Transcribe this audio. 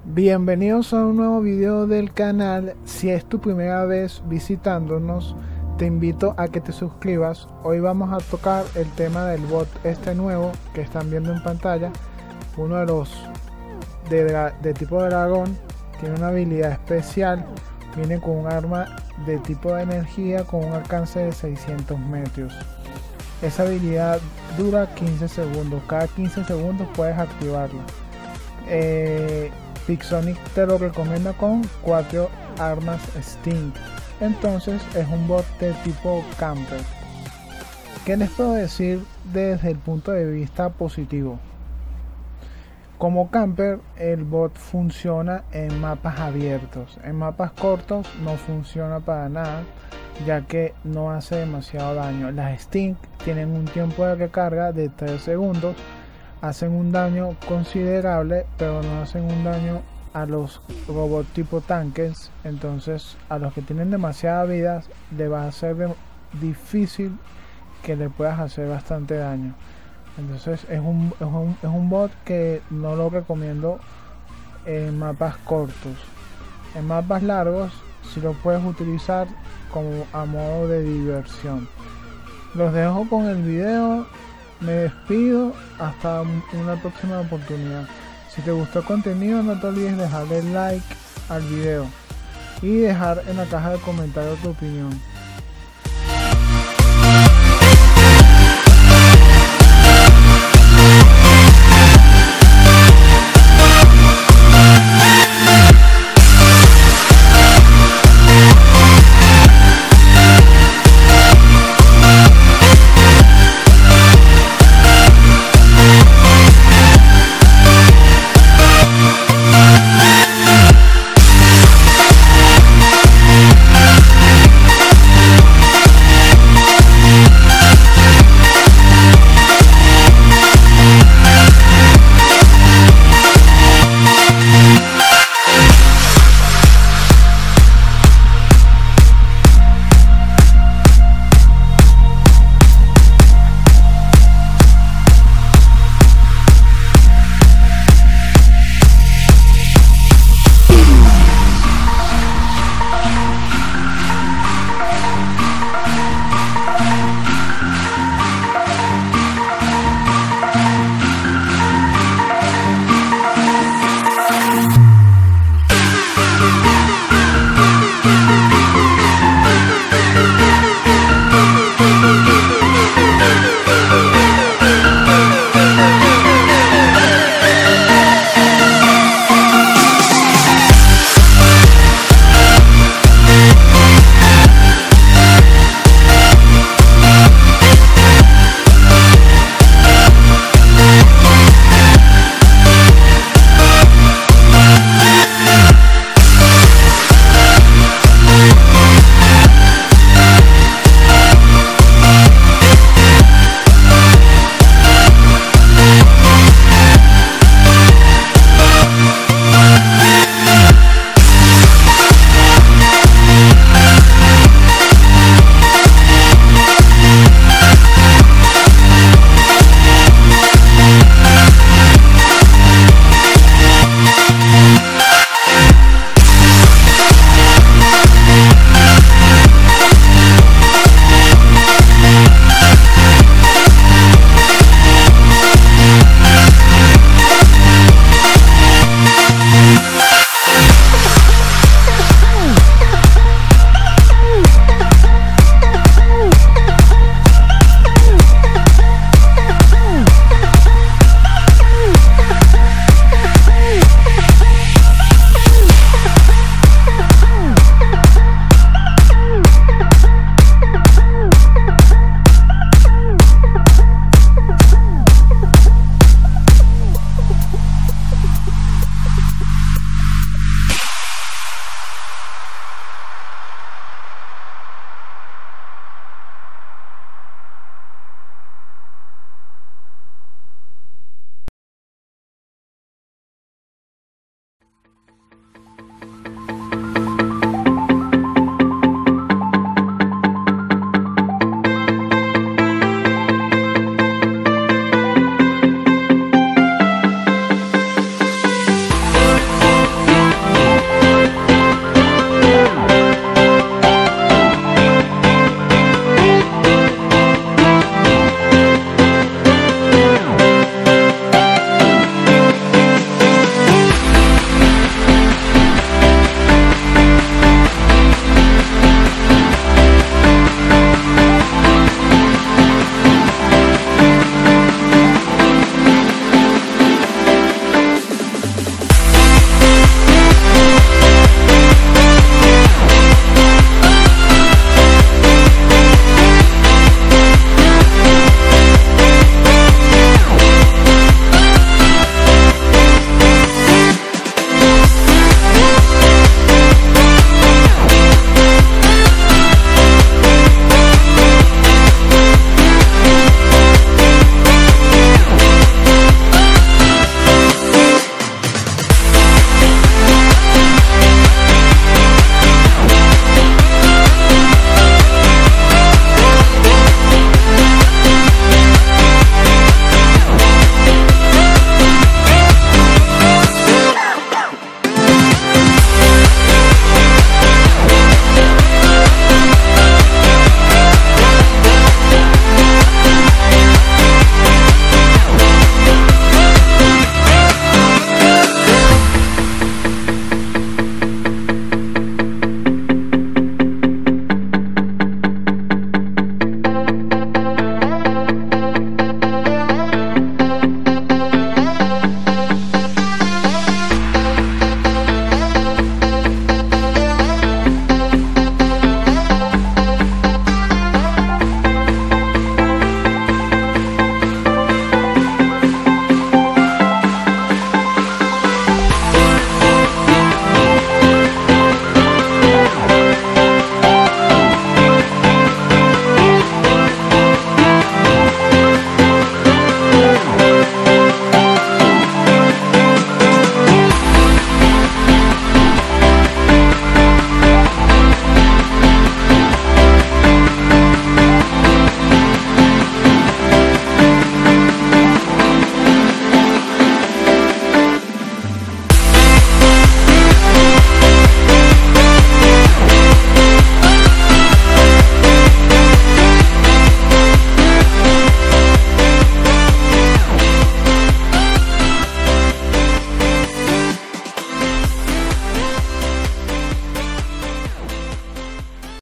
Bienvenidos a un nuevo video del canal. Si es tu primera vez visitándonos, te invito a que te suscribas. Hoy vamos a tocar el tema del bot este nuevo que están viendo en pantalla. Uno de los de tipo dragón. Tiene una habilidad especial. Viene con un arma de tipo de energía con un alcance de 600 metros. Esa habilidad dura 15 segundos. Cada 15 segundos puedes activarla. Pixonic te lo recomienda con 4 armas Sting. Entonces es un bot de tipo camper. ¿Qué les puedo decir desde el punto de vista positivo? Como camper, el bot funciona en mapas abiertos. En mapas cortos no funciona para nada, ya que no hace demasiado daño. Las Sting tienen un tiempo de recarga de 3 segundos. Hacen un daño considerable, pero no hacen un daño a los robots tipo tanques. Entonces a los que tienen demasiada vida le va a ser difícil que le puedas hacer bastante daño. Entonces es un bot que no lo recomiendo en mapas cortos. En mapas largos si lo puedes utilizar como a modo de diversión. Los dejo con el video. Me despido hasta una próxima oportunidad. Si te gustó el contenido, no te olvides dejarle like al video y dejar en la caja de comentarios tu opinión.